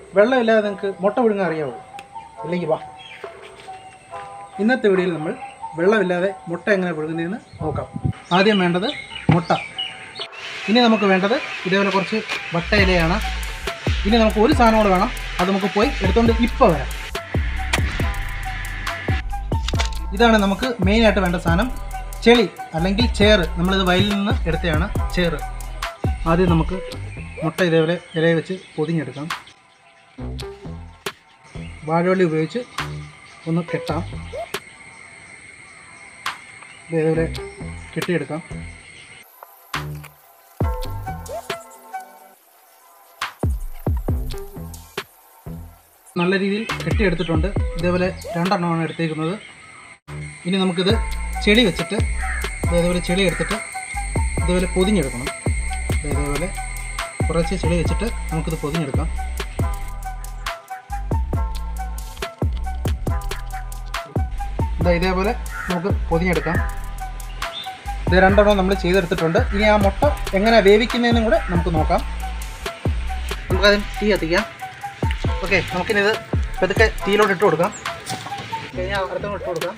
വെള്ളമില്ലാതെ നിങ്ങൾക്ക് മുട്ട പുഴുങ്ങാൻ അറിയാമോ? ഇല്ലെങ്കിൽ വാ, ഇന്നത്തെ വീഡിയോയിൽ നമ്മൾ വെള്ളമില്ലാതെ മുട്ട എങ്ങനെ പുഴുങ്ങുന്നതെന്ന് നോക്കാം. ആദ്യം വേണ്ടത് മുട്ട. ഇനി നമുക്ക് വേണ്ടത് ഇതേപോലെ കുറച്ച് വട്ട ഇലയാണ്. ഇനി നമുക്ക് ഒരു സാധനം കൂടെ വേണം, അത് നമുക്ക് പോയി എടുത്തുകൊണ്ട് ഇപ്പോൾ വരാം. ഇതാണ് നമുക്ക് മെയിനായിട്ട് വേണ്ട സാധനം, ചെളി അല്ലെങ്കിൽ ചേറ്. നമ്മളിത് വയലിൽ നിന്ന് എടുത്തതാണ് ചേറ്. ആദ്യം നമുക്ക് മുട്ട ഇതേപോലെ ഇലയെ വെച്ച് പൊതിഞ്ഞെടുക്കാം. വാഴവള്ളി ഉപയോഗിച്ച് ഒന്ന് കെട്ടാം. ഇതേപോലെ കെട്ടിയെടുക്കാം. നല്ല രീതിയിൽ കെട്ടിയെടുത്തിട്ടുണ്ട്. ഇതേപോലെ 2 എണ്ണമാണ് എടുത്തേക്കുന്നത്. ഇനി നമുക്കിത് ചെളി വെച്ചിട്ട് ഇതേപോലെ ചെളി എടുത്തിട്ട് ഇതേപോലെ പൊതിഞ്ഞെടുക്കണം. ഇതേപോലെ കുറച്ച് ചെളി വെച്ചിട്ട് നമുക്കിത് പൊതിഞ്ഞെടുക്കാം. ഇതേപോലെ നമുക്ക് പൊതിഞ്ഞെടുക്കാം. ഇത് 2 എണ്ണം നമ്മൾ ചെയ്തെടുത്തിട്ടുണ്ട്. ഇനി ആ മുട്ട എങ്ങനെ വേവിക്കുന്നതെന്നും കൂടെ നമുക്ക് നോക്കാം. നമുക്കതിന് തീ കത്തിക്കാം. ഓക്കെ, നമുക്കിനി ഇത് പതുക്കെ തീയിലോട്ട് ഇട്ട് കൊടുക്കാം. കഴിഞ്ഞാൽ അടുത്തും ഇട്ട് കൊടുക്കാം.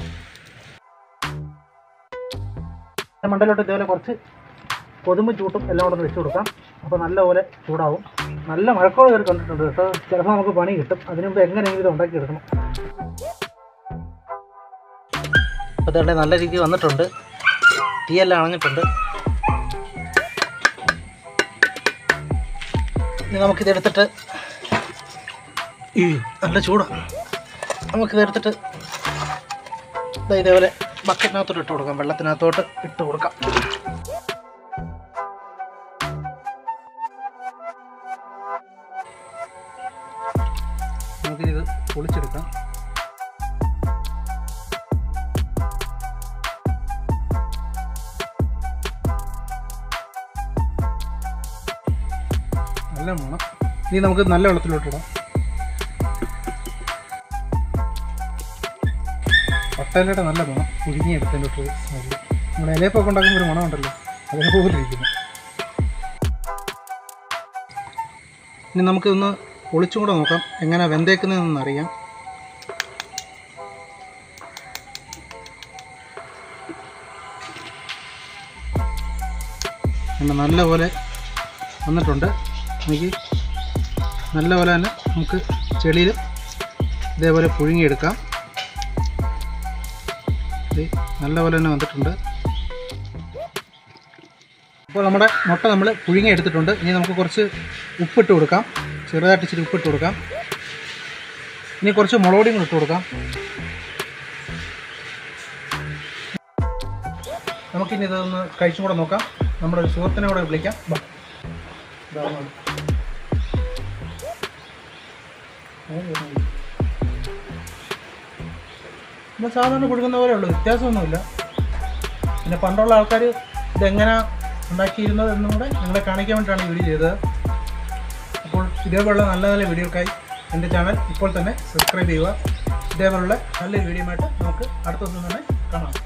മണ്ടയിലോട്ട് ഇതേപോലെ കുറച്ച് കൊതുമ്പും ചൂട്ടും എല്ലാം കൂടെ വെച്ച് കൊടുക്കാം. അപ്പോൾ നല്ലപോലെ ചൂടാവും. നല്ല മഴക്കോട് കയറി കണ്ടിട്ടുണ്ട് കേട്ടോ. ചിലപ്പോൾ നമുക്ക് പണി കിട്ടും. അതിനുമുമ്പ് എങ്ങനെയെങ്കിലും ഇത് ഉണ്ടാക്കിയെടുക്കണം. അപ്പോൾ അതുകൊണ്ട് നല്ല രീതിയിൽ വന്നിട്ടുണ്ട്. തീയെല്ലാം അണഞ്ഞിട്ടുണ്ട്. ഇനി നമുക്കിതെടുത്തിട്ട് നല്ല ചൂടാണ്. നമുക്കിതെടുത്തിട്ട് ഇതേപോലെ ബക്കറ്റിനകത്തോട്ട് ഇട്ട് കൊടുക്കാം. വെള്ളത്തിനകത്തോട്ട് ഇട്ട് കൊടുക്കാം. നമുക്കിത് പൊളിച്ചെടുക്കാം. നല്ല മണം. ഇനി നമുക്ക് നല്ല വെള്ളത്തിലോട്ടിടാം. വട്ടയിലയുടെ നല്ല മണം പുഴുങ്ങിയെടുത്തതിലോട്ട് സ്മെല്ല്. നമ്മുടെ ഇലയപ്പൊക്കെ ഉണ്ടാക്കുമ്പോൾ ഒരു മണമുണ്ടല്ലോ, അതേപോലെ ഇരിക്കുന്നു. ഇനി നമുക്കിതൊന്ന് പൊളിച്ചും കൂടെ നോക്കാം, എങ്ങനെ വെന്തേക്കുന്നതെന്ന് അറിയാം. നല്ലപോലെ വന്നിട്ടുണ്ട്. എനിക്ക് നല്ലപോലെ തന്നെ നമുക്ക് ചെളിയിൽ ഇതേപോലെ പുഴുങ്ങിയെടുക്കാം. നല്ലപോലെ തന്നെ വന്നിട്ടുണ്ട്. അപ്പോൾ നമ്മുടെ മുട്ട നമ്മൾ പുഴുങ്ങിയെടുത്തിട്ടുണ്ട്. ഇനി നമുക്ക് കുറച്ച് ഉപ്പിട്ട് കൊടുക്കാം. ചെറുതായിട്ട് ഇച്ചിരി ഉപ്പിട്ട് കൊടുക്കാം. ഇനി കുറച്ച് മുളക് പൊടിയും കൂടി ഇട്ട് കൊടുക്കാം. നമുക്കിനി ഇതൊന്ന് കഴിച്ചും കൂടെ നോക്കാം. നമ്മുടെ ഒരു സുഹൃത്തിനെ കൂടെ വിളിക്കാം. നമ്മൾ സാധാരണ കൊടുക്കുന്ന പോലെ ഉള്ളൂ, വ്യത്യാസമൊന്നുമില്ല. പിന്നെ പണ്ടുള്ള ആൾക്കാർ ഇതെങ്ങനെ ഉണ്ടാക്കിയിരുന്നത് എന്നും കൂടെ നിങ്ങളെ കാണിക്കാൻ വേണ്ടിയിട്ടാണ് ഈ വീഡിയോ ചെയ്തത്. അപ്പോൾ ഇതേപോലുള്ള നല്ല നല്ല വീഡിയോക്കായി എൻ്റെ ചാനൽ ഇപ്പോൾ തന്നെ സബ്സ്ക്രൈബ് ചെയ്യുക. ഇതേപോലുള്ള നല്ലൊരു വീഡിയോ ആയിട്ട് നമുക്ക് അടുത്ത ദിവസം തന്നെ കാണാം.